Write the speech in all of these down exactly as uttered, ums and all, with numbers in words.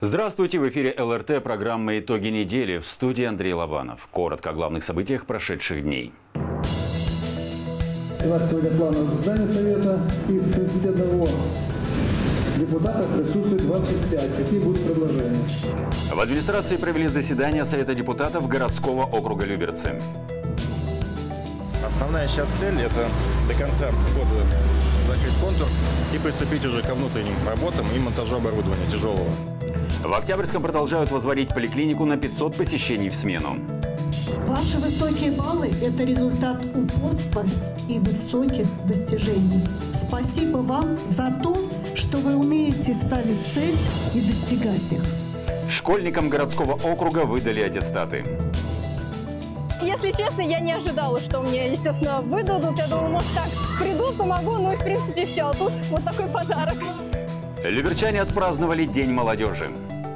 Здравствуйте! В эфире эл эр тэ, программа «Итоги недели». В студии Андрей Лобанов. Коротко о главных событиях прошедших дней. У нас сегодня плановое заседание Совета. Из тридцати одного депутатов присутствует двадцать пять. Какие будут предложения? В администрации провели заседание Совета депутатов городского округа Люберцы. Основная сейчас цель – это до конца года закрыть контур и приступить уже ко внутренним работам и монтажу оборудования тяжелого. В Октябрьском продолжают возводить поликлинику на пятьсот посещений в смену. Ваши высокие баллы – это результат упорства и высоких достижений. Спасибо вам за то, что вы умеете ставить цель и достигать их. Школьникам городского округа выдали аттестаты. Если честно, я не ожидала, что мне, естественно, выдадут. Я думала, может, так придут, помогу, ну и, в принципе, все. А тут вот такой подарок. Люберчане отпраздновали День молодежи.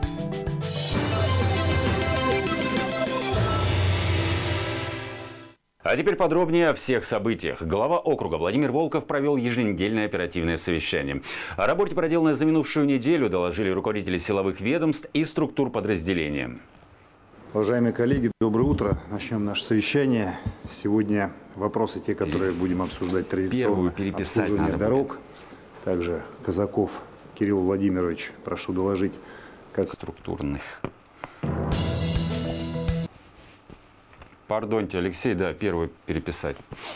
А теперь подробнее о всех событиях. Глава округа Владимир Волков провел еженедельное оперативное совещание. О работе, проделанной за минувшую неделю, доложили руководители силовых ведомств и структур подразделения. Уважаемые коллеги, доброе утро. Начнем наше совещание. Сегодня вопросы, те, которые будем обсуждать традиционно. Обслуживание дорог. Также Казаков Кирилл Владимирович, прошу доложить, как структурных. Пардоньте, Алексей, да, первый переписать.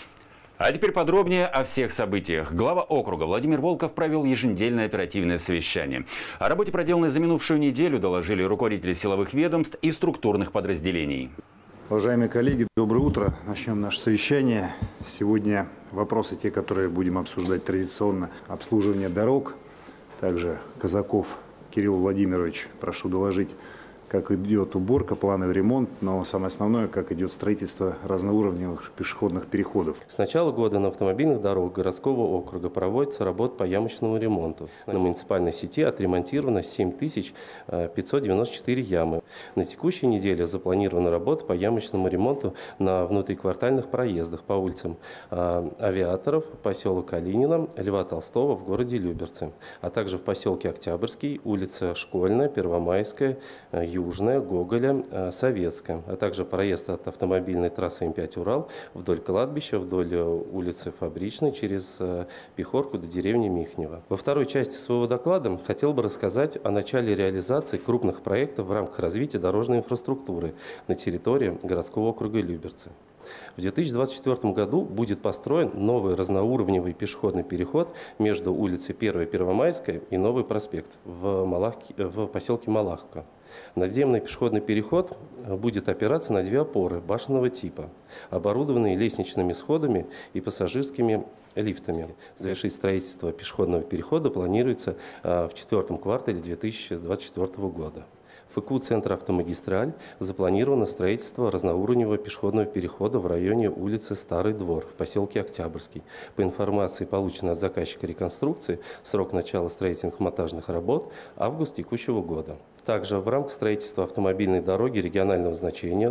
А теперь подробнее о всех событиях. Глава округа Владимир Волков провел еженедельное оперативное совещание. О работе, проделанной за минувшую неделю, доложили руководители силовых ведомств и структурных подразделений. Уважаемые коллеги, доброе утро. Начнем наше совещание. Сегодня вопросы, те, которые будем обсуждать традиционно. Обслуживание дорог. Также Казаков Кирилл Владимирович, прошу доложить, как идет уборка, плановый ремонт, но самое основное, как идет строительство разноуровневых пешеходных переходов. С начала года на автомобильных дорогах городского округа проводится работа по ямочному ремонту. На муниципальной сети отремонтировано семь тысяч пятьсот девяносто четыре ямы. На текущей неделе запланирована работа по ямочному ремонту на внутриквартальных проездах по улицам Авиаторов, поселок Калинина, Льва Толстого в городе Люберцы, а также в поселке Октябрьский, улица Школьная, Первомайская, Южная, Гоголя, Советская, а также проезд от автомобильной трассы эм пять Урал вдоль кладбища, вдоль улицы Фабричной, через Пехорку до деревни Михнево. Во второй части своего доклада хотел бы рассказать о начале реализации крупных проектов в рамках развития дорожной инфраструктуры на территории городского округа Люберцы. В две тысячи двадцать четвёртом году будет построен новый разноуровневый пешеходный переход между улицей первой Первомайской и Новый проспект в, Малахке, в поселке Малахка. Надземный пешеходный переход будет опираться на две опоры башенного типа, оборудованные лестничными сходами и пассажирскими лифтами. Завершить строительство пешеходного перехода планируется в четвертом квартале две тысячи двадцать четвёртого года. В ФКУ «Центр Автомагистраль» запланировано строительство разноуровневого пешеходного перехода в районе улицы Старый Двор в поселке Октябрьский. По информации, полученной от заказчика реконструкции, срок начала строительных монтажных работ – август текущего года. Также в рамках строительства автомобильной дороги регионального значения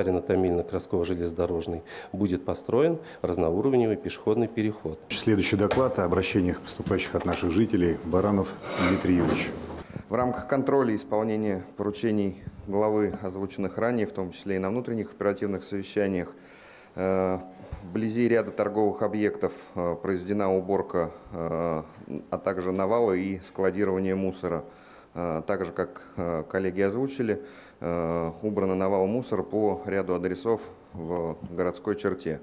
Лыткарино-Томильно-Красково-Железнодорожный будет построен разноуровневый пешеходный переход. Следующий доклад о обращениях, поступающих от наших жителей. Баранов Дмитрий Юрьевич. В рамках контроля исполнения поручений главы, озвученных ранее, в том числе и на внутренних оперативных совещаниях, вблизи ряда торговых объектов произведена уборка, а также навалы и складирование мусора. Так же, как коллеги озвучили, убрано навал мусора по ряду адресов в городской черте.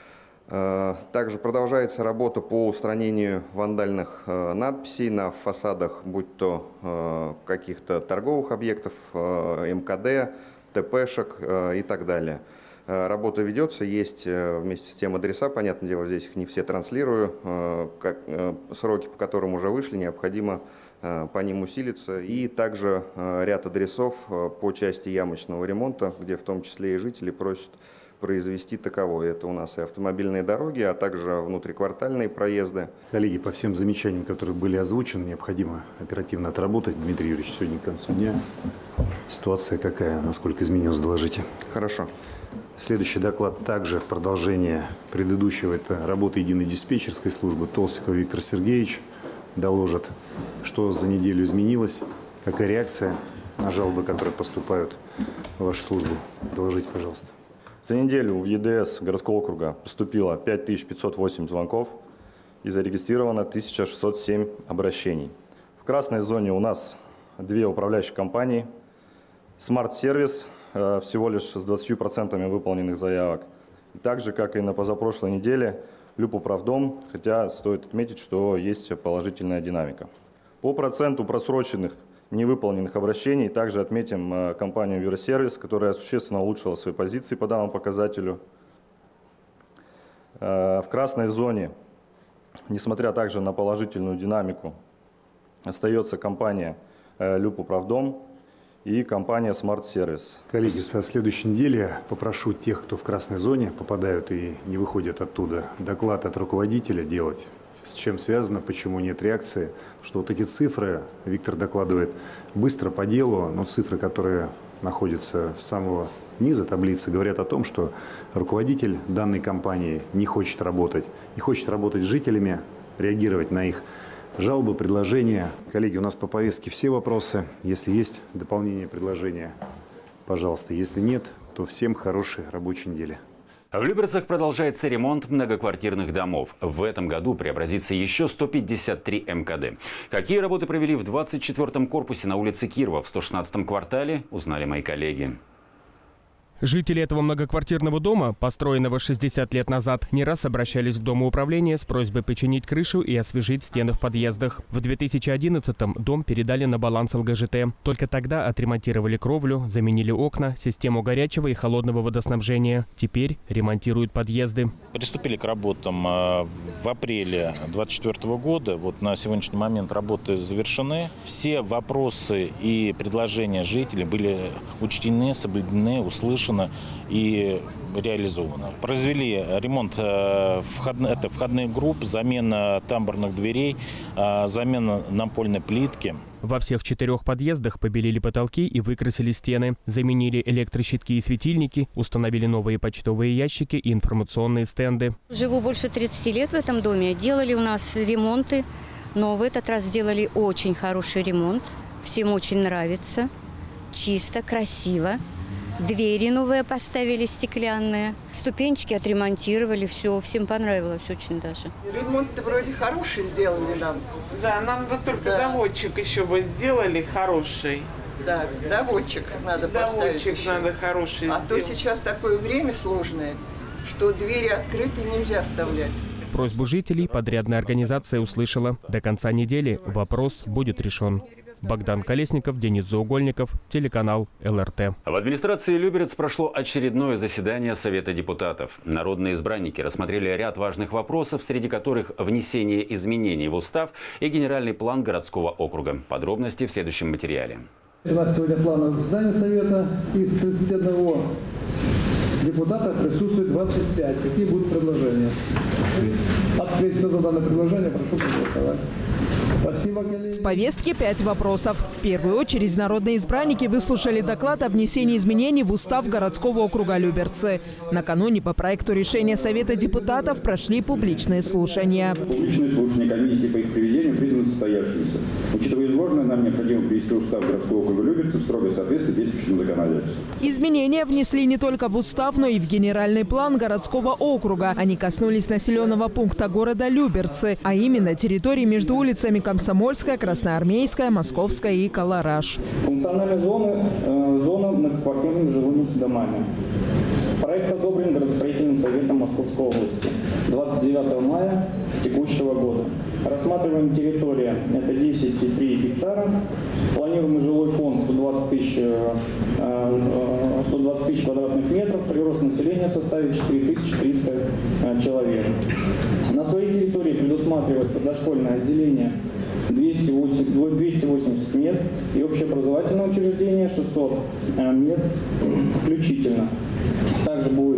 Также продолжается работа по устранению вандальных надписей на фасадах, будь то каких-то торговых объектов, эм ка дэ, тэ пэшек и так далее. Работа ведется, есть вместе с тем адреса, понятное дело, здесь их не все транслирую, как, сроки, по которым уже вышли, необходимо по ним усилиться. И также ряд адресов по части ямочного ремонта, где в том числе и жители просят произвести таковой. Это у нас и автомобильные дороги, а также внутриквартальные проезды. Коллеги, по всем замечаниям, которые были озвучены, необходимо оперативно отработать. Дмитрий Юрьевич, сегодня к концу дня. Ситуация какая, насколько изменилась, доложите. Хорошо. Следующий доклад также в продолжение предыдущего. Это работа единой диспетчерской службы. Толстиков Виктор Сергеевич доложит, что за неделю изменилось, какая реакция на жалобы, которые поступают в вашу службу. Доложите, пожалуйста. За неделю в ЕДС городского округа поступило пять тысяч пятьсот восемь звонков и зарегистрировано тысяча шестьсот семь обращений. В красной зоне у нас две управляющие компании. Смарт-сервис всего лишь с двадцатью процентами выполненных заявок. И так же, как и на позапрошлой неделе, Любуправдом, хотя стоит отметить, что есть положительная динамика. По проценту просроченных невыполненных обращений также отметим компанию Веросервис, которая существенно улучшила свои позиции по данному показателю. В красной зоне, несмотря также на положительную динамику, остается компания Любуправдом и компания Smart Service. Коллеги, со следующей недели попрошу тех, кто в красной зоне попадают и не выходят оттуда, доклад от руководителя делать. С чем связано, почему нет реакции. Что вот эти цифры, Виктор докладывает быстро по делу, но цифры, которые находятся с самого низа таблицы, говорят о том, что руководитель данной компании не хочет работать, не хочет работать с жителями, реагировать на их жалобы, предложения. Коллеги, у нас по повестке все вопросы. Если есть дополнение, предложения, пожалуйста. Если нет, то всем хорошей рабочей недели. В Люберцах продолжается ремонт многоквартирных домов. В этом году преобразится еще сто пятьдесят три эм ка дэ. Какие работы провели в двадцать четвёртом корпусе на улице Кирова в сто шестнадцатом квартале, узнали мои коллеги. Жители этого многоквартирного дома, построенного шестьдесят лет назад, не раз обращались в домоуправление с просьбой починить крышу и освежить стены в подъездах. В две тысячи одиннадцатом дом передали на баланс эл гэ жэ тэ. Только тогда отремонтировали кровлю, заменили окна, систему горячего и холодного водоснабжения. Теперь ремонтируют подъезды. Приступили к работам в апреле две тысячи двадцать четвёртого года. Вот на сегодняшний момент работы завершены. Все вопросы и предложения жителей были учтены, соблюдены, услышаны и реализовано. Произвели ремонт входных, это входных групп, замена тамбурных дверей, замена напольной плитки. Во всех четырех подъездах побелили потолки и выкрасили стены. Заменили электрощитки и светильники, установили новые почтовые ящики и информационные стенды. Живу больше тридцати лет в этом доме. Делали у нас ремонты, но в этот раз сделали очень хороший ремонт. Всем очень нравится. Чисто, красиво. Двери новые поставили, стеклянные. Ступенчики отремонтировали, все. Всем понравилось очень даже. Ремонт-то вроде хороший сделали нам. Да, нам бы только да. доводчик еще бы сделали хороший. Да, доводчик надо доводчик поставить Доводчик еще. надо хороший А сделать. то сейчас такое время сложное, что двери открыты нельзя оставлять. Просьбу жителей подрядная организация услышала. До конца недели вопрос будет решен. Богдан Колесников, Денис Заугольников, телеканал эл эр тэ. В администрации Люберец прошло очередное заседание Совета депутатов. Народные избранники рассмотрели ряд важных вопросов, среди которых внесение изменений в устав и генеральный план городского округа. Подробности в следующем материале. У нас сегодня плановое заседание Совета. Из тридцати одного депутата присутствует двадцать пять. Какие будут предложения? Открыть за данное предложение, прошу проголосовать. В повестке пять вопросов. В первую очередь народные избранники выслушали доклад о внесении изменений в устав городского округа Люберцы. Накануне по проекту решения Совета депутатов прошли публичные слушания. Публичные слушания комиссии по их приведению признаны состоявшимися. Учитывая изложенное, нам необходимо привести устав городского округа Люберцы в строгое соответствие действующему законодательству. Изменения внесли не только в устав, но и в генеральный план городского округа. Они коснулись населенного пункта города Люберцы, а именно территории между улицами Комсомольская, Красноармейская, Московская и Колораж. Функциональная зона, э, зона многоквартирными жилыми домами. Проект одобрен градостроительным советом Московской области двадцать девятого мая текущего года. Рассматриваем территория – это десять и три гектара. Планируемый жилой фонд сто двадцать тысяч квадратных метров. Прирост населения составит четыре тысячи триста человек. На своей территории предусматривается дошкольное отделение двести восемьдесят мест и общеобразовательное учреждение шестьсот мест включительно. Также будет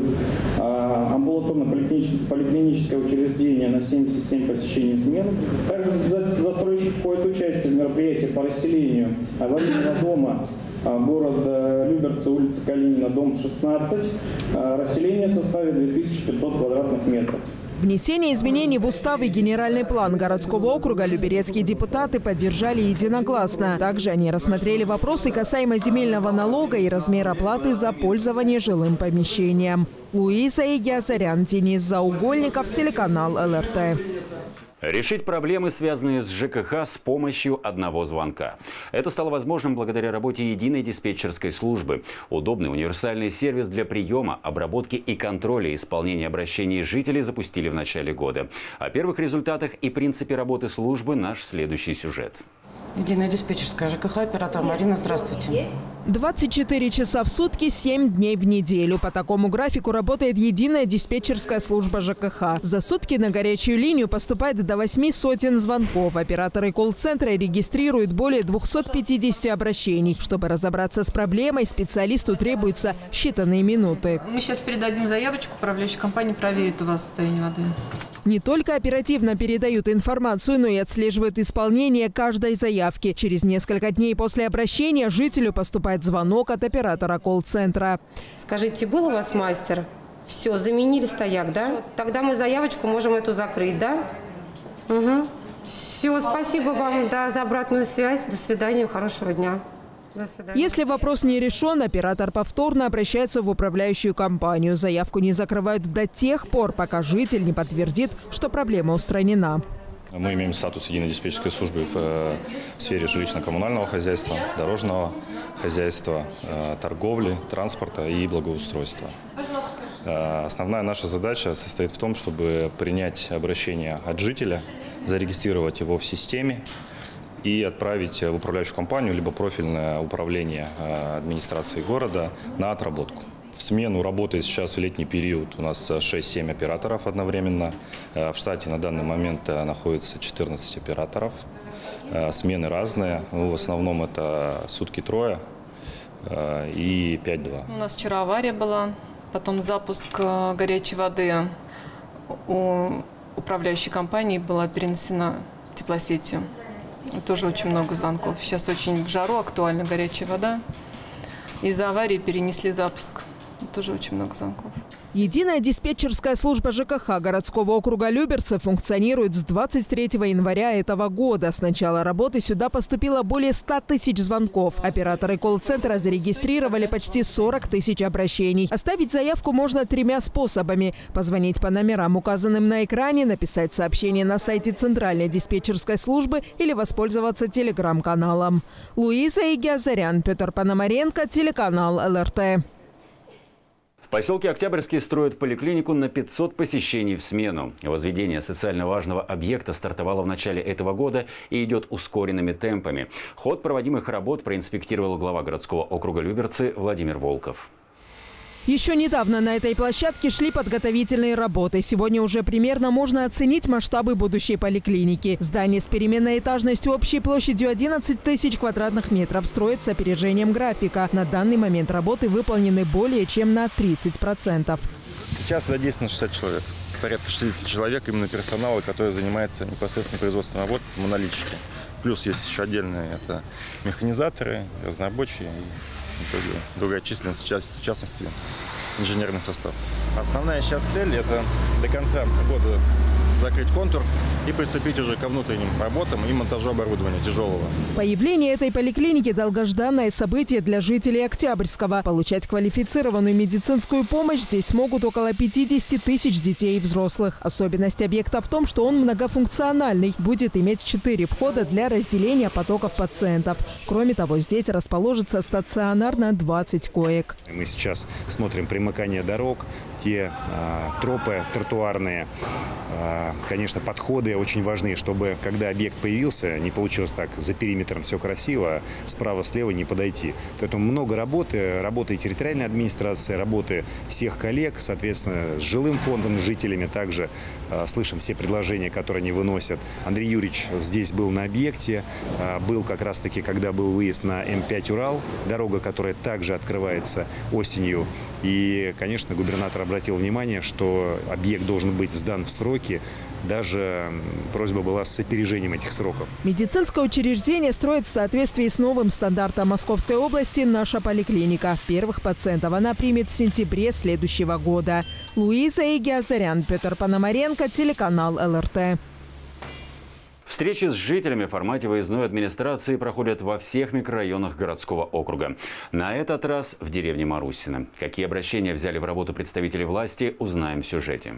амбулаторно-поликлиническое учреждение на семьдесят семь посещений в смену. Также застройщик входит участие в мероприятии по расселению аварийного дома город Люберцы, улица Калинина, дом шестнадцать. Расселение составит две тысячи пятьсот квадратных метров. Внесение изменений в устав и генеральный план городского округа люберецкие депутаты поддержали единогласно. Также они рассмотрели вопросы касаемо земельного налога и размера платы за пользование жилым помещением. Луиза Игиазарян, Денис Заугольников, телеканал эл эр тэ. Решить проблемы, связанные с ЖКХ, с помощью одного звонка. Это стало возможным благодаря работе единой диспетчерской службы. Удобный универсальный сервис для приема, обработки и контроля исполнения обращений жителей запустили в начале года. О первых результатах и принципе работы службы наш следующий сюжет. Единая диспетчерская ЖКХ, оператор Марина, здравствуйте. двадцать четыре часа в сутки, семь дней в неделю. По такому графику работает единая диспетчерская служба ЖКХ. За сутки на горячую линию поступает до восьми сотен звонков. Операторы колл-центра регистрируют более двухсот пятидесяти обращений. Чтобы разобраться с проблемой, специалисту требуются считанные минуты. Мы сейчас передадим заявочку, управляющая компания проверит у вас состояние воды. Не только оперативно передают информацию, но и отслеживают исполнение каждой заявки. Через несколько дней после обращения жителю поступает звонок от оператора колл-центра. Скажите, был у вас мастер? Все, заменили стояк, да? Тогда мы заявочку можем эту закрыть, да? Угу. Все, спасибо вам, да, за обратную связь. До свидания, хорошего дня. Если вопрос не решен, оператор повторно обращается в управляющую компанию. Заявку не закрывают до тех пор, пока житель не подтвердит, что проблема устранена. Мы имеем статус единой диспетчерской службы в, в сфере жилищно-коммунального хозяйства, дорожного хозяйства, торговли, транспорта и благоустройства. Основная наша задача состоит в том, чтобы принять обращение от жителя, зарегистрировать его в системе и отправить в управляющую компанию либо профильное управление администрации города на отработку. В смену работает сейчас в летний период у нас шесть-семь операторов одновременно. В штате на данный момент находится четырнадцать операторов. Смены разные. Ну, в основном это сутки трое и пять-два. У нас вчера авария была, потом запуск горячей воды у управляющей компании была перенесена теплосетью. Тоже очень много звонков. Сейчас очень в жару актуальна горячая вода. Из-за аварии перенесли запуск. Тоже очень много звонков. Единая диспетчерская служба ЖКХ городского округа Люберцы функционирует с двадцать третьего января этого года. С начала работы сюда поступило более ста тысяч звонков. Операторы колл-центра зарегистрировали почти сорок тысяч обращений. Оставить заявку можно тремя способами. Позвонить по номерам, указанным на экране, написать сообщение на сайте Центральной диспетчерской службы или воспользоваться телеграм-каналом. Луиза Игиазарян, Петр Пономаренко, телеканал эл эр тэ. В поселке Октябрьский строят поликлинику на пятьсот посещений в смену. Возведение социально важного объекта стартовало в начале этого года и идет ускоренными темпами. Ход проводимых работ проинспектировал глава городского округа Люберцы Владимир Волков. Еще недавно на этой площадке шли подготовительные работы. Сегодня уже примерно можно оценить масштабы будущей поликлиники. Здание с переменной этажностью общей площадью одиннадцать тысяч квадратных метров строит с опережением графика. На данный момент работы выполнены более чем на тридцать процентов. Сейчас задействовано шестьдесят человек. Порядка шестидесяти человек именно персонала, который занимается непосредственно производством работ по монолитчике. Плюс есть еще отдельные это механизаторы, разнорабочие и другая численность, в частности, инженерный состав. Основная сейчас цель – это до конца года закрыть контур и приступить уже ко внутренним работам и монтажу оборудования тяжелого. Появление этой поликлиники – долгожданное событие для жителей Октябрьского. Получать квалифицированную медицинскую помощь здесь могут около пятидесяти тысяч детей и взрослых. Особенность объекта в том, что он многофункциональный. Будет иметь четыре входа для разделения потоков пациентов. Кроме того, здесь расположится стационар на двадцать коек. Мы сейчас смотрим примыкание дорог, те а, тропы тротуарные. Конечно, подходы очень важны, чтобы, когда объект появился, не получилось так, за периметром все красиво, справа-слева не подойти. Поэтому много работы, работы и территориальной администрации, работы всех коллег, соответственно, с жилым фондом, с жителями также слышим все предложения, которые они выносят. Андрей Юрьевич здесь был на объекте, был как раз-таки, когда был выезд на эм пять Урал, дорога, которая также открывается осенью И, конечно, губернатор обратил внимание, что объект должен быть сдан в сроки. Даже просьба была с опережением этих сроков. Медицинское учреждение строит в соответствии с новым стандартом Московской области «Наша поликлиника». Первых пациентов она примет в сентябре следующего года. Луиза Игиазарян, Петр Пономаренко, телеканал эл эр тэ. Встречи с жителями в формате выездной администрации проходят во всех микрорайонах городского округа. На этот раз в деревне Марусино. Какие обращения взяли в работу представители власти, узнаем в сюжете.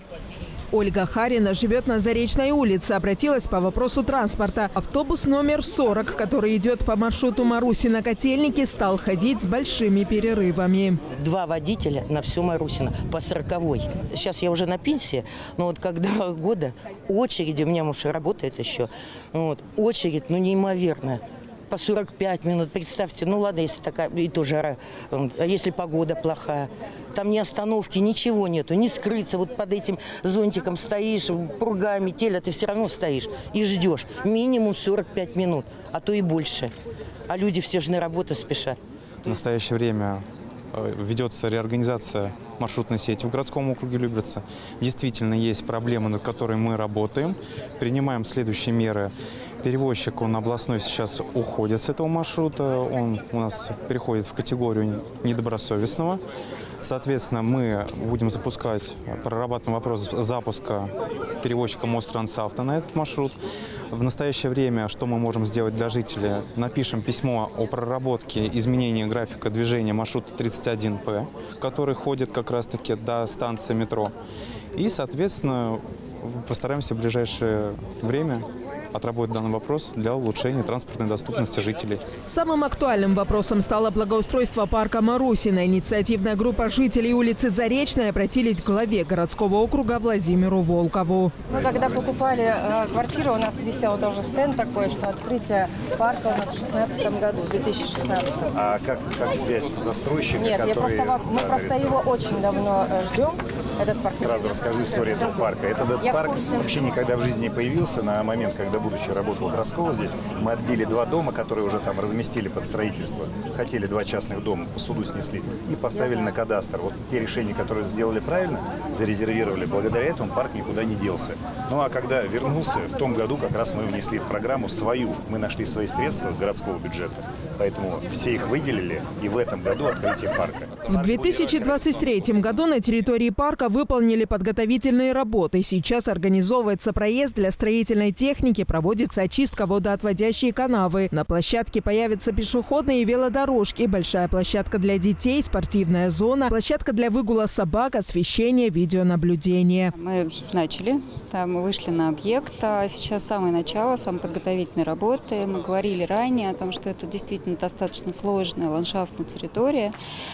Ольга Харина живет на Заречной улице. Обратилась по вопросу транспорта. Автобус номер сорок, который идет по маршруту Марусино-Котельники, стал ходить с большими перерывами. Два водителя на всю Марусино по сороковой. Сейчас я уже на пенсии, но вот когда года очереди, у меня муж работает еще, вот, очередь, ну, неимоверная. По сорок пять минут, представьте, ну ладно, если такая, и то жара, а если погода плохая. Там ни остановки, ничего нету, не скрыться. Вот под этим зонтиком стоишь, пурга, метель, а ты все равно стоишь и ждешь. Минимум сорок пять минут, а то и больше. А люди все же на работу спешат. В настоящее время ведется реорганизация маршрутной сети в городском округе Люберцы. Действительно есть проблемы, над которыми мы работаем. Принимаем следующие меры. Перевозчик, он областной, сейчас уходит с этого маршрута. Он у нас переходит в категорию недобросовестного. Соответственно, мы будем запускать, прорабатываем вопрос запуска перевозчика Мострансавто на этот маршрут. В настоящее время, что мы можем сделать для жителей? Напишем письмо о проработке изменения графика движения маршрута тридцать один П, который ходит как раз-таки до станции метро. И, соответственно, постараемся в ближайшее время отработать данный вопрос для улучшения транспортной доступности жителей. Самым актуальным вопросом стало благоустройство парка Марусино. Инициативная группа жителей улицы Заречной обратились к главе городского округа Владимиру Волкову. Мы когда покупали э, квартиру, у нас висел тоже стенд такой, что открытие парка у нас в шестнадцатом году, в две тысячи шестнадцатом. А как, как связь с застройщиком? Нет, я просто, мы просто его очень давно ждем. Этот парк. Сразу расскажу историю этого парка. Этот Я парк вообще никогда в жизни не появился. На момент, когда будущий работал Краскова здесь, мы отбили два дома, которые уже там разместили под строительство. Хотели два частных дома, по суду снесли и поставили на кадастр. Вот те решения, которые сделали правильно, зарезервировали. Благодаря этому парк никуда не делся. Ну а когда вернулся, в том году как раз мы внесли в программу свою. Мы нашли свои средства городского бюджета. Поэтому все их выделили, и в этом году открытие парка. В две тысячи двадцать третьем году на территории парка выполнили подготовительные работы. Сейчас организовывается проезд для строительной техники, проводится очистка водоотводящей канавы. На площадке появятся пешеходные и велодорожки, большая площадка для детей, спортивная зона, площадка для выгула собак, освещение, видеонаблюдение. Мы начали, да, мы вышли на объект. А сейчас самое начало, самые подготовительные работы. Мы говорили ранее о том, что это действительно достаточно сложная ландшафтная территория,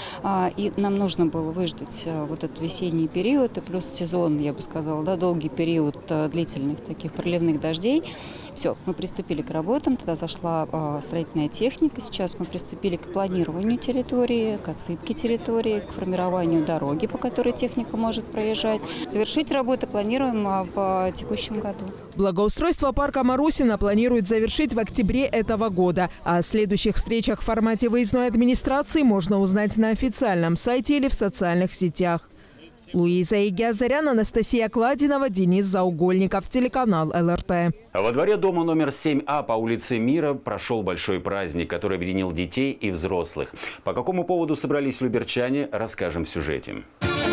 и нам нужно было выждать вот этот весенний период и плюс сезон, я бы сказала, да, долгий период длительных таких проливных дождей. Все, мы приступили к работам, тогда зашла строительная техника, сейчас мы приступили к планированию территории, к отсыпке территории, к формированию дороги, по которой техника может проезжать. Завершить работы планируем в текущем году. Благоустройство парка Марусино планируют завершить в октябре этого года. О следующих встречах в формате выездной администрации можно узнать на официальном сайте или в социальных сетях. Луиза Игиазарян, Анастасия Кладинова, Денис Заугольников, телеканал эл эр тэ. Во дворе дома номер семь А по улице Мира прошел большой праздник, который объединил детей и взрослых. По какому поводу собрались люберчане, расскажем в сюжете.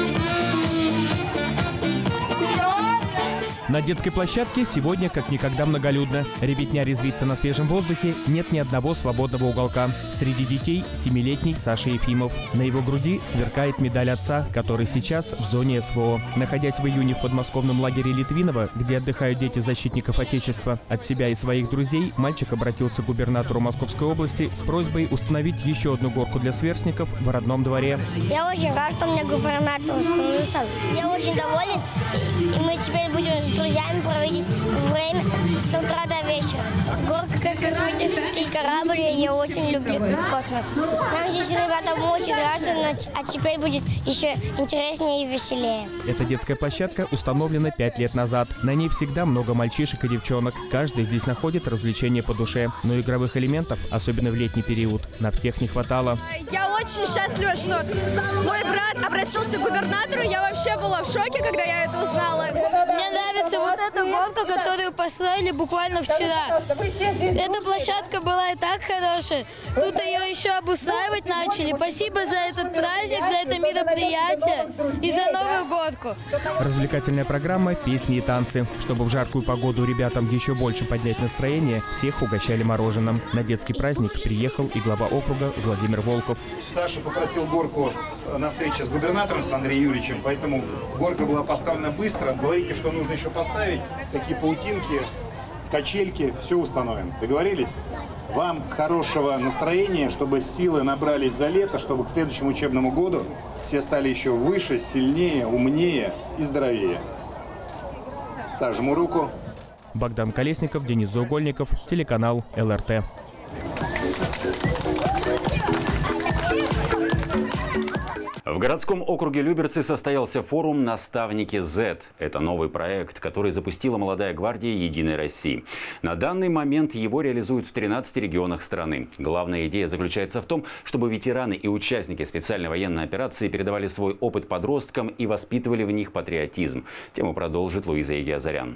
На детской площадке сегодня как никогда многолюдно. Ребятня резвится на свежем воздухе, нет ни одного свободного уголка. Среди детей семилетний Саша Ефимов. На его груди сверкает медаль отца, который сейчас в зоне эс вэ о. Находясь в июне в подмосковном лагере Литвиново, где отдыхают дети защитников Отечества, от себя и своих друзей мальчик обратился к губернатору Московской области с просьбой установить еще одну горку для сверстников в родном дворе. Я очень рад, что мне губернатор установил. Я очень доволен, и мы теперь будем друзьями проводить время с утра до вечера. Горка как космический корабль, я очень люблю космос. Нам здесь ребята очень нравится, а теперь будет еще интереснее и веселее. Эта детская площадка установлена пять лет назад. На ней всегда много мальчишек и девчонок. Каждый здесь находит развлечения по душе. Но игровых элементов, особенно в летний период, на всех не хватало. Я очень счастлива, что мой брат обратился к губернатору. Я вообще была в шоке, когда я это узнала. Мне нравится вот эта гонка, которую построили буквально вчера. Эта площадка была и так хорошая. Тут ее еще обустраивать начали. Спасибо за этот праздник, за это мероприятие и за новую горку. Развлекательная программа, песни и танцы. Чтобы в жаркую погоду ребятам еще больше поднять настроение, всех угощали мороженым. На детский праздник приехал и глава округа Владимир Волков. Саша попросил горку на встрече с губернатором, с Андреем Юрьевичем, поэтому горка была поставлена быстро. Говорите, что нужно еще поставить, какие паутинки, качельки, все установим. Договорились? Вам хорошего настроения, чтобы силы набрались за лето, чтобы к следующему учебному году все стали еще выше, сильнее, умнее и здоровее. Сожму руку. Богдан Колесников, Денис Заугольников, телеканал эл эр тэ. В городском округе Люберцы состоялся форум «Наставники зет». Это новый проект, который запустила молодая гвардия «Единой России». На данный момент его реализуют в тринадцати регионах страны. Главная идея заключается в том, чтобы ветераны и участники специальной военной операции передавали свой опыт подросткам и воспитывали в них патриотизм. Тему продолжит Луиза Егиазарян.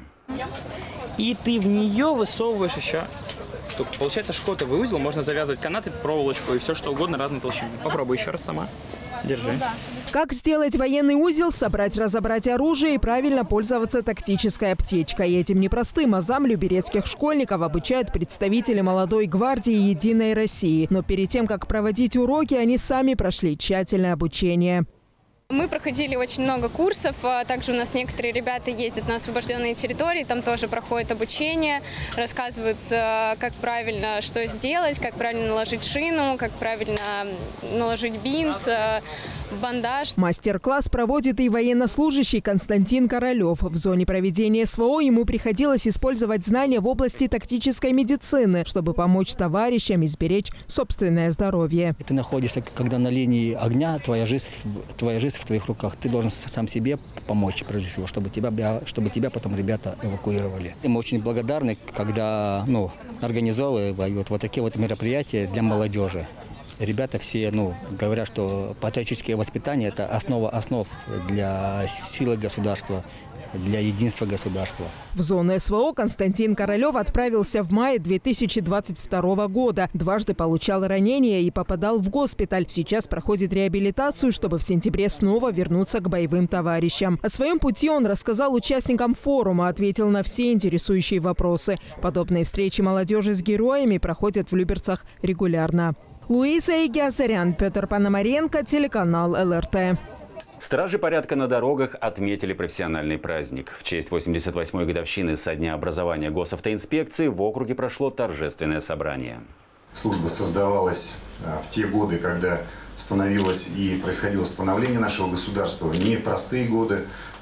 И ты в нее высовываешь еще штуку. Получается шкотовый узел, можно завязывать канаты, проволочку и все что угодно разной толщины. Попробуй еще раз сама. Держи. Как сделать военный узел, собрать, разобрать оружие и правильно пользоваться тактической аптечкой. И этим непростым азам люберецких школьников обучают представители молодой гвардии «Единой России». Но перед тем, как проводить уроки, они сами прошли тщательное обучение. Мы проходили очень много курсов, также у нас некоторые ребята ездят на освобожденные территории, там тоже проходит обучение, рассказывают, как правильно что сделать, как правильно наложить шину, как правильно наложить бинт, бандаж. Мастер-класс проводит и военнослужащий Константин Королев. В зоне проведения СВО ему приходилось использовать знания в области тактической медицины, чтобы помочь товарищам и сберечь собственное здоровье. Ты находишься, когда на линии огня, твоя жизнь, твоя жизнь в твоих руках. Ты должен сам себе помочь, прежде всего, чтобы тебя, чтобы тебя потом ребята эвакуировали. Мы очень благодарны, когда ну, организовывают вот такие вот мероприятия для молодежи. Ребята все ну, говорят, что патриотическое воспитание – это основа основ для силы государства, для единства государства. В зону СВО Константин Королев отправился в мае две тысячи двадцать второго года. Дважды получал ранения и попадал в госпиталь. Сейчас проходит реабилитацию, чтобы в сентябре снова вернуться к боевым товарищам. О своем пути он рассказал участникам форума, ответил на все интересующие вопросы. Подобные встречи молодежи с героями проходят в Люберцах регулярно. Луиза Егиазарян, Петр Пономаренко, телеканал эл эр тэ. Стражи порядка на дорогах отметили профессиональный праздник. В честь восемьдесят восьмой годовщины со дня образования госавтоинспекции в округе прошло торжественное собрание. Служба создавалась в те годы, когда становилось и происходило становление нашего государства. Не простые годы.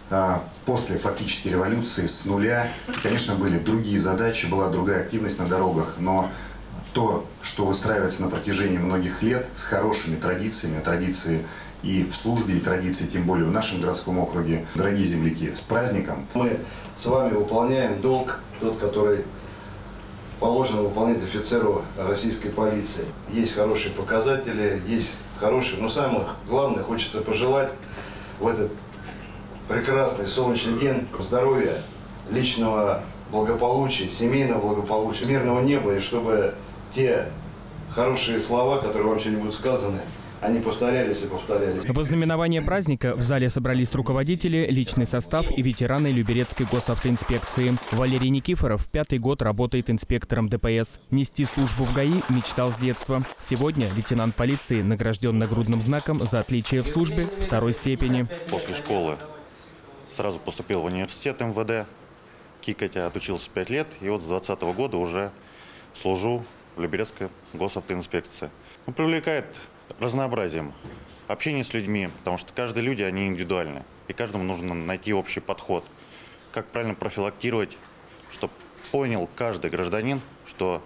После фактически революции с нуля, конечно, были другие задачи, была другая активность на дорогах, но то, что выстраивается на протяжении многих лет с хорошими традициями, традиции и в службе, и традиции, тем более в нашем городском округе. Дорогие земляки, с праздником! Мы с вами выполняем долг, тот, который положено выполнять офицеру российской полиции. Есть хорошие показатели, есть хорошие, но самое главное, хочется пожелать в этот прекрасный солнечный день здоровья, личного благополучия, семейного благополучия, мирного неба, и чтобы те хорошие слова, которые вам сегодня будут сказаны, они повторялись и повторялись. В ознаменование праздника в зале собрались руководители, личный состав и ветераны Люберецкой госавтоинспекции. Валерий Никифоров пятый год работает инспектором дэ пэ эс. Нести службу в ГАИ мечтал с детства. Сегодня лейтенант полиции награжден нагрудным знаком за отличие в службе второй степени. После школы сразу поступил в университет эм вэ дэ. Кикать отучился пять лет, и вот с двадцатого года уже служу в Люберецкой госавтоинспекции. Ну, привлекает разнообразием общение с людьми, потому что каждые люди, они индивидуальны, и каждому нужно найти общий подход. как правильно профилактировать, чтобы понял каждый гражданин, что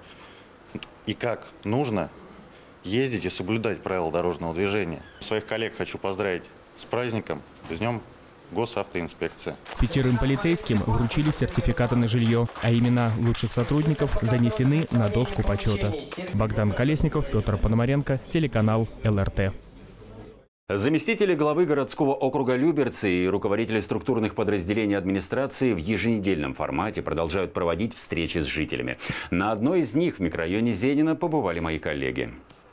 и как нужно ездить и соблюдать правила дорожного движения. Своих коллег хочу поздравить с праздником, с Днем Госавтоинспекции. Пятерым полицейским вручили сертификаты на жилье, а имена лучших сотрудников занесены на доску почета. Богдан Колесников, Петр Пономаренко, телеканал эл эр тэ. Заместители главы городского округа Люберцы и руководители структурных подразделений администрации в еженедельном формате продолжают проводить встречи с жителями. На одной из них в микрорайоне Зенина побывали мои коллеги.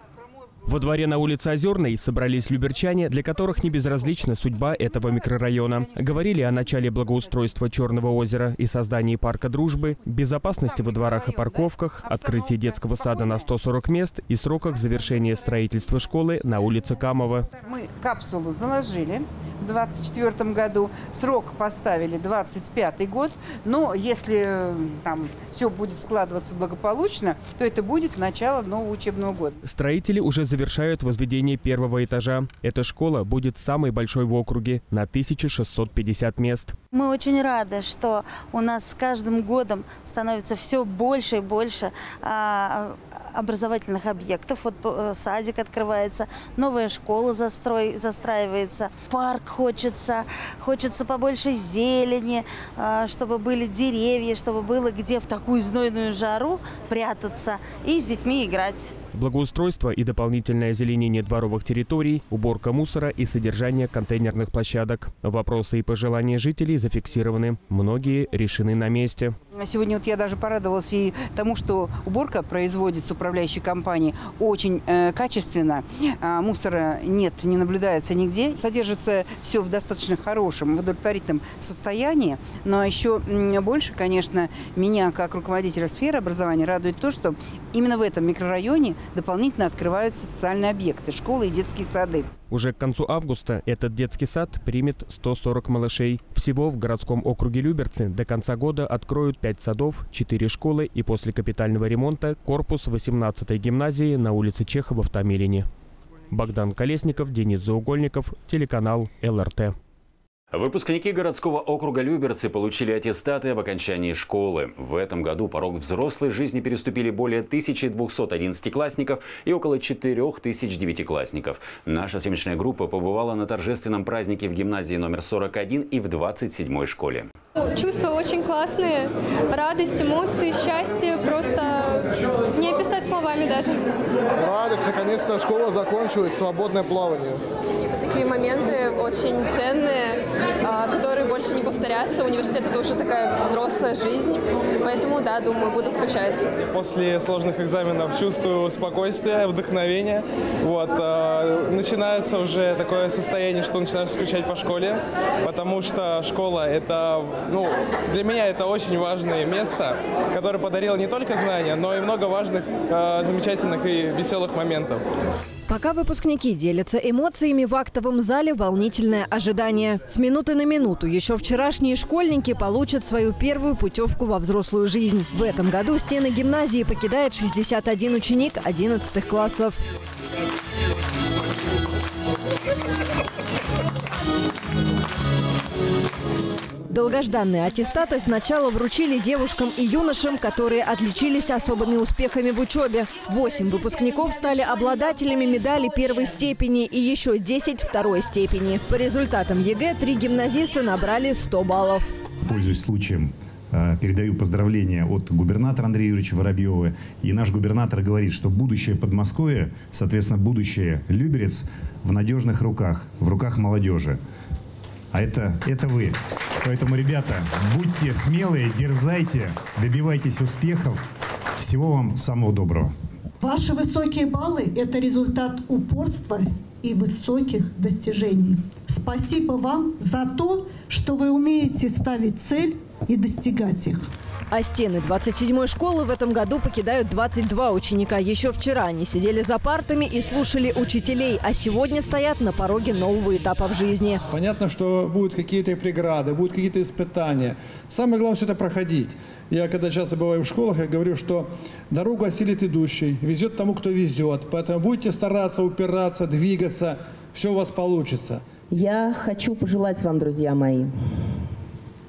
Во дворе на улице Озерной собрались люберчане, для которых не безразлична судьба этого микрорайона. Говорили о начале благоустройства Черного озера и создании парка дружбы, безопасности во дворах и парковках, открытии детского сада на сто сорок мест и сроках завершения строительства школы на улице Камова. Мы капсулу заложили в двадцать четвёртом году, срок поставили двадцать пятый год, но если там все будет складываться благополучно, то это будет начало нового учебного года. Строители уже завершают возведение первого этажа. Эта школа будет самой большой в округе на тысячу шестьсот пятьдесят мест. Мы очень рады, что у нас с каждым годом становится все больше и больше а, образовательных объектов. Вот садик открывается, новая школа застрой, застраивается, парк хочется, хочется побольше зелени, а, чтобы были деревья, чтобы было где в такую знойную жару прятаться и с детьми играть. Благоустройство и дополнительное озеленение дворовых территорий, уборка мусора и содержание контейнерных площадок. Вопросы и пожелания жителей зафиксированы. Многие решены на месте. Сегодня вот я даже порадовалась и тому, что уборка производится управляющей компанией очень э, качественно. А мусора нет, не наблюдается нигде. Содержится все в достаточно хорошем, в удовлетворительном состоянии. Но еще больше, конечно, меня как руководителя сферы образования радует то, что именно в этом микрорайоне дополнительно открываются социальные объекты, школы и детские сады. Уже к концу августа этот детский сад примет сто сорок малышей. Всего в городском округе Люберцы до конца года откроют пять садов, четыре школы и после капитального ремонта корпус восемнадцатой гимназии на улице Чехова в Томилине. Богдан Колесников, Денис Заугольников, телеканал эл эр тэ. Выпускники городского округа Люберцы получили аттестаты об окончании школы. В этом году порог взрослой жизни переступили более тысячи двухсот одиннадцатиклассников и около четырёх тысяч девятиклассников. Наша съемочная группа побывала на торжественном празднике в гимназии номер сорок один и в двадцать седьмой школе. Чувства очень классные. Радость, эмоции, счастье. Просто не описать словами даже. Радость. Наконец-то школа закончилась. Свободное плавание. Такие моменты очень ценные, которые больше не повторятся. Университет – это уже такая взрослая жизнь. Поэтому, да, думаю, буду скучать. После сложных экзаменов чувствую спокойствие, вдохновение. Вот. Начинается уже такое состояние, что начинаешь скучать по школе, потому что школа – это, ну, для меня это очень важное место, которое подарило не только знания, но и много важных, замечательных и веселых моментов. Пока выпускники делятся эмоциями, в актовом зале волнительное ожидание. С минуты на минуту еще вчерашние школьники получат свою первую путевку во взрослую жизнь. В этом году стены гимназии покидает шестьдесят один ученик одиннадцатых классов. Долгожданные аттестаты сначала вручили девушкам и юношам, которые отличились особыми успехами в учебе. Восемь выпускников стали обладателями медали первой степени и еще десять второй степени. По результатам ЕГЭ три гимназиста набрали сто баллов. Пользуясь случаем, передаю поздравления от губернатора Андрея Юрьевича Воробьева. И наш губернатор говорит, что будущее Подмосковья, соответственно, будущее Люберец в надежных руках, в руках молодежи. А это, это вы. Поэтому, ребята, будьте смелые, дерзайте, добивайтесь успехов. Всего вам самого доброго. Ваши высокие баллы – это результат упорства и высоких достижений. Спасибо вам за то, что вы умеете ставить цель и достигать их. А стены двадцать седьмой школы в этом году покидают двадцать два ученика. Еще вчера они сидели за партами и слушали учителей, а сегодня стоят на пороге нового этапа в жизни. Понятно, что будут какие-то преграды, будут какие-то испытания. Самое главное все это проходить. Я когда часто бываю в школах, я говорю, что дорогу осилит идущий, везет тому, кто везет. Поэтому будете стараться, упираться, двигаться, все у вас получится. Я хочу пожелать вам, друзья мои,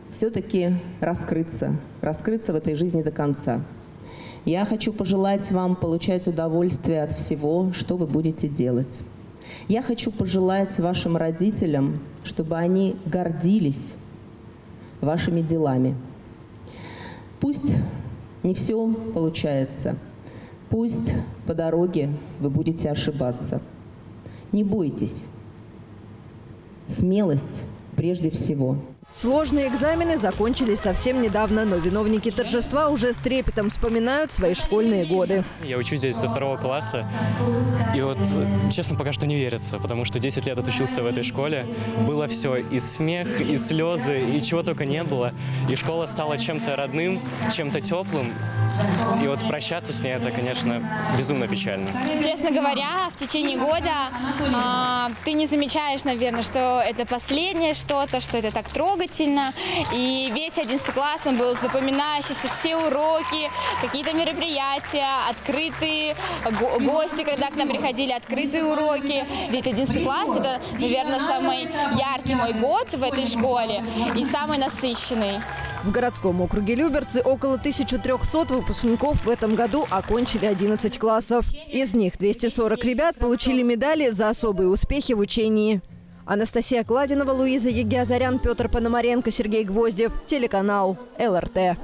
все-таки раскрыться, раскрыться в этой жизни до конца. Я хочу пожелать вам получать удовольствие от всего, что вы будете делать. Я хочу пожелать вашим родителям, чтобы они гордились вашими делами. Пусть не все получается, пусть по дороге вы будете ошибаться. Не бойтесь. Смелость прежде всего. Сложные экзамены закончились совсем недавно, но виновники торжества уже с трепетом вспоминают свои школьные годы. Я учусь здесь со второго класса, и вот, честно, пока что не верится, потому что десять лет отучился в этой школе. Было все, и смех, и слезы, и чего только не было. И школа стала чем-то родным, чем-то теплым. И вот прощаться с ней, это, конечно, безумно печально. Честно говоря, в течение года а, ты не замечаешь, наверное, что это последнее что-то, что это так трогательно. И весь одиннадцатый класс, он был запоминающийся, все уроки, какие-то мероприятия, открытые го гости, когда к нам приходили, открытые уроки. Ведь одиннадцатый класс – это, наверное, самый яркий мой год в этой школе и самый насыщенный. В городском округе Люберцы около тысячи трёхсот выпускников в этом году окончили одиннадцать классов. Из них двести сорок ребят получили медали за особые успехи в учении. Анастасия Кладинова, Луиза Егиазарян, Петр Пономаренко, Сергей Гвоздев. Телеканал эл эр тэ.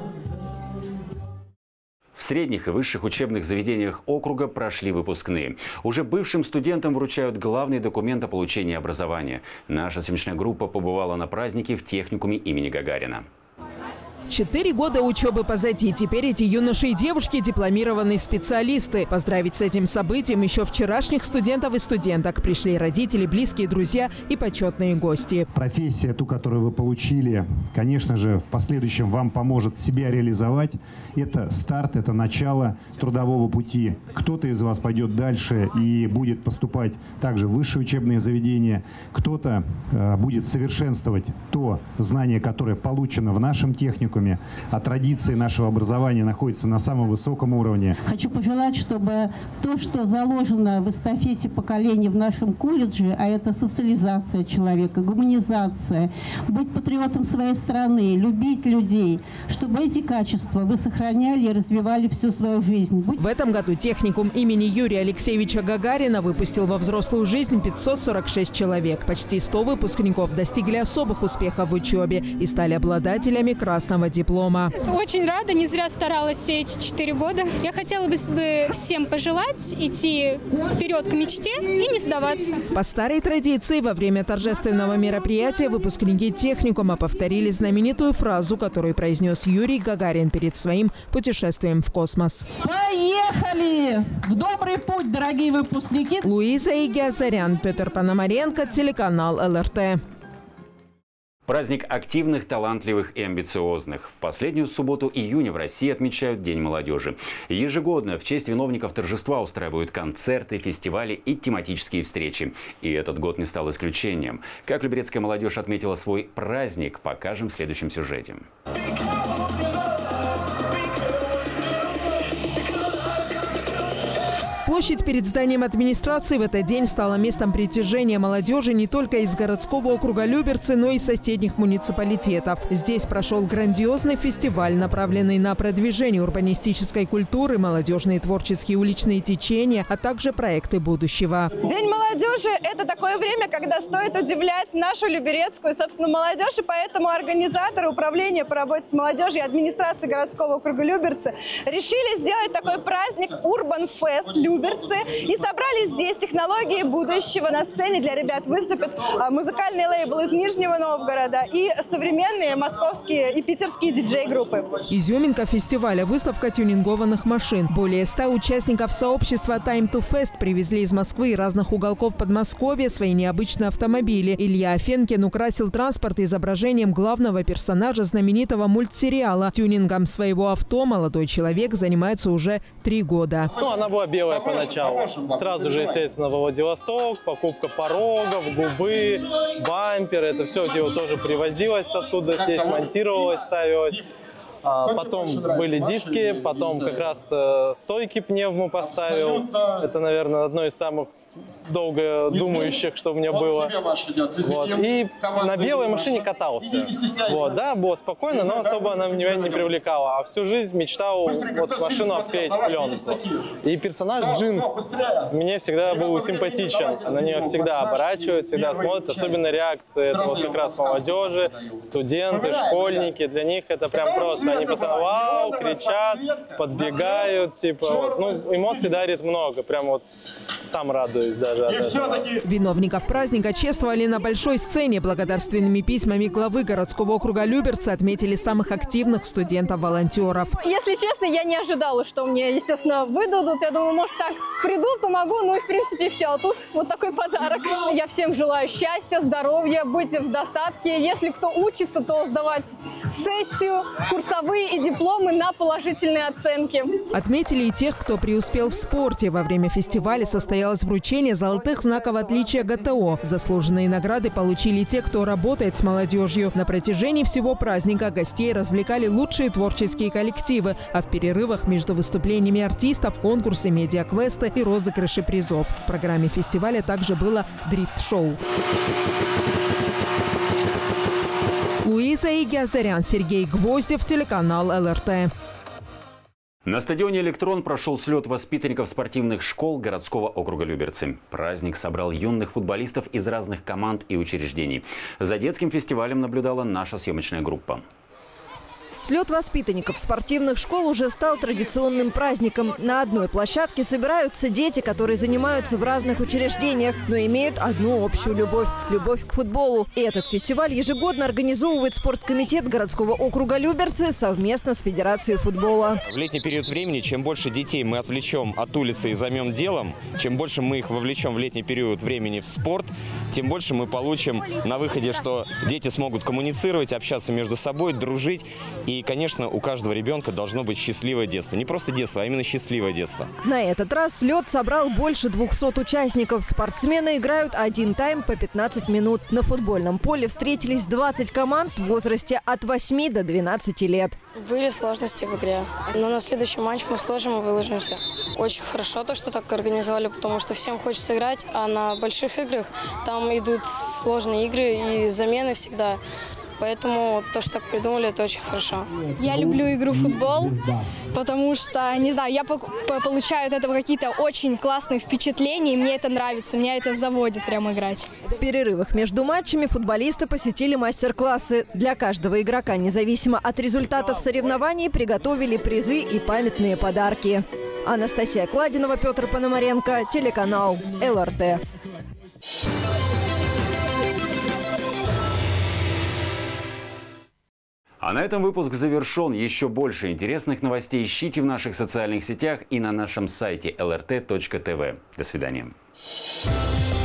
В средних и высших учебных заведениях округа прошли выпускные. Уже бывшим студентам вручают главный документ о получении образования. Наша съемочная группа побывала на празднике в техникуме имени Гагарина. Четыре года учебы позади. Теперь эти юноши и девушки – дипломированные специалисты. Поздравить с этим событием еще вчерашних студентов и студенток пришли родители, близкие, друзья и почетные гости. Профессия, ту, которую вы получили, конечно же, в последующем вам поможет себя реализовать. Это старт, это начало трудового пути. Кто-то из вас пойдет дальше и будет поступать также в высшие учебные заведения. Кто-то э, будет совершенствовать то знание, которое получено в нашем техникуме. А традиции нашего образования находятся на самом высоком уровне. Хочу пожелать, чтобы то, что заложено в эстафете поколений в нашем колледже, а это социализация человека, гуманизация, быть патриотом своей страны, любить людей, чтобы эти качества вы сохраняли и развивали всю свою жизнь. Будь... В этом году техникум имени Юрия Алексеевича Гагарина выпустил во взрослую жизнь пятьсот сорок шесть человек. Почти сто выпускников достигли особых успехов в учебе и стали обладателями красного диплома. Очень рада, не зря старалась все эти четыре года. Я хотела бы всем пожелать идти вперед к мечте и не сдаваться. По старой традиции, во время торжественного мероприятия выпускники техникума повторили знаменитую фразу, которую произнес Юрий Гагарин перед своим путешествием в космос. Поехали! В добрый путь, дорогие выпускники! Луиза Егиазарян, Петр Пономаренко, телеканал эл эр тэ. Праздник активных, талантливых и амбициозных. В последнюю субботу июня в России отмечают День молодежи. Ежегодно в честь виновников торжества устраивают концерты, фестивали и тематические встречи. И этот год не стал исключением. Как люберецкая молодежь отметила свой праздник, покажем в следующем сюжете. Площадь перед зданием администрации в этот день стала местом притяжения молодежи не только из городского округа Люберцы, но и соседних муниципалитетов. Здесь прошел грандиозный фестиваль, направленный на продвижение урбанистической культуры, молодежные творческие уличные течения, а также проекты будущего. День молодежи – это такое время, когда стоит удивлять нашу люберецкую, собственно, молодежь. И поэтому организаторы управления по работе с молодежью и администрации городского округа Люберцы решили сделать такой праздник Urban Fest Люберцы. И собрали здесь технологии будущего. На сцене для ребят выступят музыкальный лейбл из Нижнего Новгорода и современные московские и питерские диджей-группы. Изюминка фестиваля – выставка тюнингованных машин. Более ста участников сообщества Time to Fest привезли из Москвы и разных уголков Подмосковья свои необычные автомобили. Илья Афенкин украсил транспорт изображением главного персонажа знаменитого мультсериала. Тюнингом своего авто молодой человек занимается уже три года. Ну, она была белая поначалу. Сразу же, естественно, во Владивосток, покупка порогов, губы, бампер. Это все дело тоже привозилось оттуда, здесь монтировалось, ставилось. А потом были диски, потом как раз э, стойки пневму поставил. Это, наверное, одно из самых долго думающих, что у меня было. Вот. И на белой машине катался. Вот, да, было спокойно, но особо она меня не привлекала. А всю жизнь мечтал вот машину обклеить в пленку. И персонаж Джинкс мне всегда был симпатичен. На нее всегда оборачивают, всегда смотрят, особенно реакции. Это вот как раз молодежи, студенты, школьники. Для них это прям просто. Они постоянно вау, кричат, подбегают. Типа, вот. Ну, эмоций дарит много. Прям вот сам радуюсь даже от этого. Виновников праздника чествовали на большой сцене. Благодарственными письмами главы городского округа Люберцы отметили самых активных студентов-волонтеров. Если честно, я не ожидала, что мне, естественно, выдадут. Я думаю, может, так придут, помогу, ну и, в принципе, все. А тут вот такой подарок. Я всем желаю счастья, здоровья, быть в достатке. Если кто учится, то сдавать сессию, курсовые и дипломы на положительные оценки. Отметили и тех, кто преуспел в спорте. Во время фестиваля состоялось вручение золотых знаков отличия ГТО. Заслуженные награды получили те, кто работает с молодежью. На протяжении всего праздника гостей развлекали лучшие творческие коллективы, а в перерывах между выступлениями артистов конкурсы, медиаквесты и розыгрыши призов. В программе фестиваля также было дрифт-шоу. Луиза Игиазарян, Сергей Гвоздев, телеканал эл эр тэ. На стадионе «Электрон» прошел слет воспитанников спортивных школ городского округа Люберцы. Праздник собрал юных футболистов из разных команд и учреждений. За детским фестивалем наблюдала наша съемочная группа. Слет воспитанников спортивных школ уже стал традиционным праздником. На одной площадке собираются дети, которые занимаются в разных учреждениях, но имеют одну общую любовь – любовь к футболу. И этот фестиваль ежегодно организовывает спорткомитет городского округа Люберцы совместно с Федерацией футбола. В летний период времени, чем больше детей мы отвлечем от улицы и займем делом, чем больше мы их вовлечем в летний период времени в спорт, тем больше мы получим на выходе, что дети смогут коммуницировать, общаться между собой, дружить. И, конечно, у каждого ребенка должно быть счастливое детство. Не просто детство, а именно счастливое детство. На этот раз слет собрал больше двухсот участников. Спортсмены играют один тайм по пятнадцать минут. На футбольном поле встретились двадцать команд в возрасте от восьми до двенадцати лет. Были сложности в игре, но на следующий матч мы сложим и выложимся. Очень хорошо то, что так организовали, потому что всем хочется играть, а на больших играх там идут сложные игры и замены всегда. Поэтому то, что так придумали, это очень хорошо. Я люблю игру в футбол, потому что, не знаю, я получаю от этого какие-то очень классные впечатления, и мне это нравится, меня это заводит прямо играть. В перерывах между матчами футболисты посетили мастер-классы. Для каждого игрока, независимо от результатов соревнований, приготовили призы и памятные подарки. Анастасия Кладинова, Петр Пономаренко, телеканал эл эр тэ. А на этом выпуск завершен. Еще больше интересных новостей ищите в наших социальных сетях и на нашем сайте эл эр тэ точка тэ вэ. До свидания.